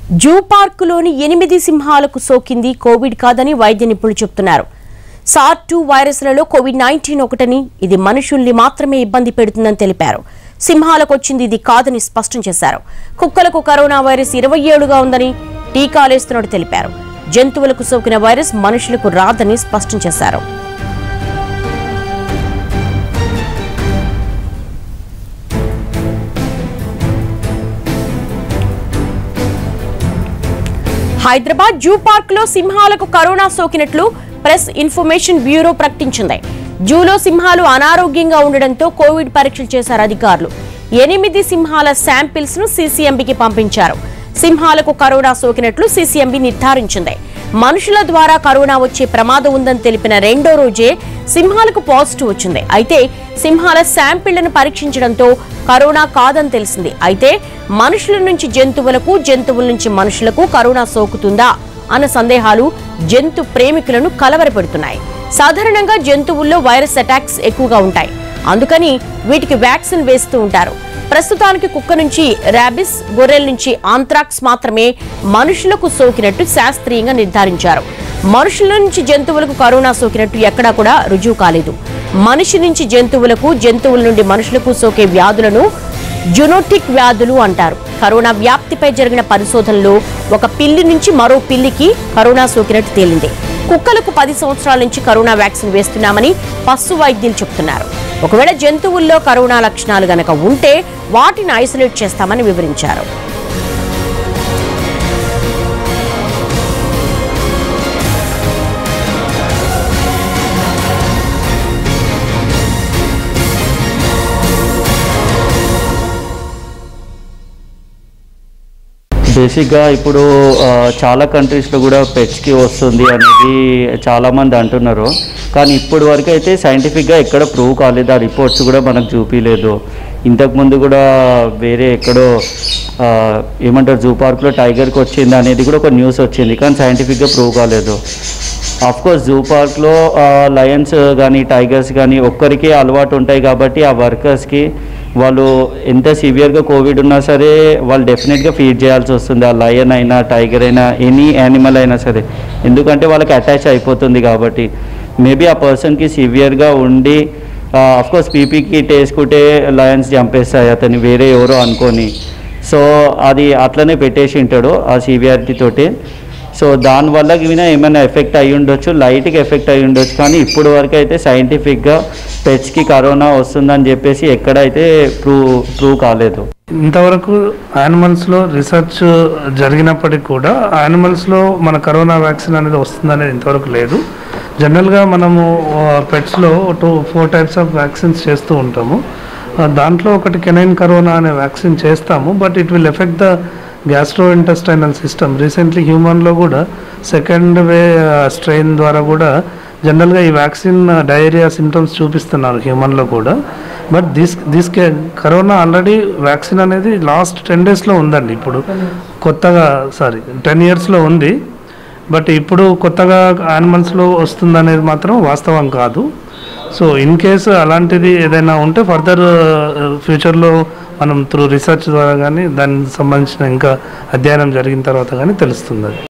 Zoo పార్కులోని 8 సింహాలకు సోకింది Covid కాదని వైద్య నిపుణులు చెబుతున్నారు. SARS-2 వైరస్లలో COVID-19 ఒకటని, ఇది మనుషుల్ని మాత్రమే ఇబ్బంది పెడుతుందని తెలిపారు. సింహాలకు వచ్చింది ఇది కాదని స్పష్టం చేశారు. కుక్కలకు కరోనా వైరస్ 27గా ఉందని, టీకాలేస్తున్నట్టు తెలిపారు. జంతువులకు సోకిన వైరస్ మనుషులకు రాదని స్పష్టం చేశారు. హైదరాబాద్ జూ పార్క్ లో సింహాలకు కరోనా సోకినట్లు ప్రెస్ ఇన్ఫర్మేషన్ బ్యూరో ప్రకటించింది. జూలో సింహాలు అనారోగ్యంగా ఉండడంతో కోవిడ్ పరీక్షలు చేశారు అధికారులు. 8 సింహాల శాంపిల్స్ ను CCMBకి పంపించారు. సింహాలకు కరోనా సోకినట్లు CCMB నిర్ధారించింది. మనుషుల ద్వారా కరోనా వచ్చే ప్రమాదం ఉందని తెలిపిన రెండో రోజే సింహాలకు పాజిటివ్ వచ్చింది. అయితే సింహాల శాంపిళ్లను పరీక్షించడంతో కరోనా కాదని తెలిసింది. అయితే మనుషుల నుంచి జంతువులకు, జంతువుల నుంచి మనుషులకు కరోనా సోకుతుందా అన్న సందేహాలు జంతు ప్రేమికులను కలవరపెడుతున్నాయి. సాధారణంగా జంతువుల్లో వైరస్ అటాక్స్ ఎక్కువగా ఉంటాయి, అందుకని వీటికి వ్యాక్సిన్ వేస్తూ ఉంటారు. ప్రస్తుతానికి కుక్క నుంచి ర్యాబిస్, గొర్రెల నుంచి ఆంథ్రాక్స్ మాత్రమే మనుషులకు సోకినట్టు శాస్త్రీయంగా నిర్ధారించారు. మనుషుల నుంచి జంతువులకు కరోనా సోకినట్టు ఎక్కడా కూడా రుజువు కాలేదు. మనిషి నుంచి జంతువులకు, జంతువుల నుండి మనుషులకు సోకే వ్యాధులను జునోటిక్ వ్యాధులు అంటారు. కరోనా వ్యాప్తిపై జరిగిన పరిశోధనలో ఒక పిల్లి నుంచి మరో పిల్లికి కరోనా సోకినట్టు తేలింది. కుక్కలకు 10 సంవత్సరాల నుంచి కరోనా వ్యాక్సిన్ వేస్తున్నామని పశు వైద్యులు చెబుతున్నారు. ఒకవేళ జంతువుల్లో కరోనా లక్షణాలు గనక ఉంటే వాటిని ఐసోలేట్ చేస్తామని వివరించారు. బేసిక్గా ఇప్పుడు చాలా కంట్రీస్లో కూడా పెట్స్కి వస్తుంది అనేది చాలామంది అంటున్నారు. కానీ ఇప్పటి వరకు అయితే సైంటిఫిక్గా ఎక్కడ ప్రూవ్ కాలేదు. ఆ రిపోర్ట్స్ కూడా మనకు చూపించలేదు. ఇంతకుముందు కూడా వేరే ఎక్కడో ఏమంటారు జూ పార్క్లో టైగర్కి వచ్చింది అనేది కూడా ఒక న్యూస్ వచ్చింది, కానీ సైంటిఫిక్గా ప్రూవ్ కాలేదు. ఆఫ్కోర్స్ జూ పార్క్లో లయన్స్ కానీ టైగర్స్ కానీ ఒక్కరికి అలవాటు ఉంటాయి కాబట్టి ఆ వర్కర్స్కి వాళ్ళు ఎంత సివియర్గా కోవిడ్ ఉన్నా సరే వాళ్ళు డెఫినెట్గా ఫీడ్ చేయాల్సి వస్తుంది. ఆ లయన్ అయినా, టైగర్ అయినా, ఎనీ యానిమల్ అయినా సరే, ఎందుకంటే వాళ్ళకి అటాచ్ అయిపోతుంది కాబట్టి. మేబీ ఆ పర్సన్కి సివియర్గా ఉండి ఆఫ్కోర్స్ పీపీ కిట్ వేసుకుంటే లయన్స్ చంపేస్తాయి అతన్ని వేరే ఎవరో అనుకొని. సో అది అట్లనే పెట్టేసి ఉంటాడు ఆ సివియారిటీ తోటి. సో దానివల్ల ఏమైనా ఎఫెక్ట్ అయ్యి ఉండొచ్చు, లైట్గా ఎఫెక్ట్ అయ్యి ఉండొచ్చు. కానీ ఇప్పుడు వరకు అయితే సైంటిఫిక్గా పెట్స్కి కరోనా వస్తుందని చెప్పేసి ఎక్కడైతే ప్రూవ్ కాలేదు. ఇంతవరకు యానిమల్స్లో రీసెర్చ్ జరిగినప్పటికీ కూడా యానిమల్స్లో మన కరోనా వ్యాక్సిన్ అనేది వస్తుందనేది ఇంతవరకు లేదు. జనరల్గా మనము పెట్స్లో 4 టైప్స్ ఆఫ్ వ్యాక్సిన్స్ చేస్తూ ఉంటాము. దాంట్లో ఒకటి కెనైన్ కరోనా అనే వ్యాక్సిన్ చేస్తాము, but it will effect the gastrointestinal system. Recently హ్యూమన్లో కూడా సెకండ్ వే స్ట్రెయిన్ ద్వారా కూడా జనరల్గా ఈ వ్యాక్సిన్ డయేరియా సిమ్టమ్స్ చూపిస్తున్నారు హ్యూమన్లో కూడా. But this corona already vaccine అనేది లాస్ట్ 10 డేస్లో ఉందండి. ఇప్పుడు కొత్తగా 10 ఇయర్స్లో ఉంది, బట్ ఇప్పుడు కొత్తగా యానిమల్స్లో వస్తుందనేది మాత్రం వాస్తవం కాదు. సో ఇన్ కేసు అలాంటిది ఏదైనా ఉంటే ఫర్దర్ ఫ్యూచర్లో మనం త్రూ రీసెర్చ్ ద్వారా కానీ దానికి సంబంధించిన ఇంకా అధ్యయనం జరిగిన తర్వాత కానీ తెలుస్తుంది.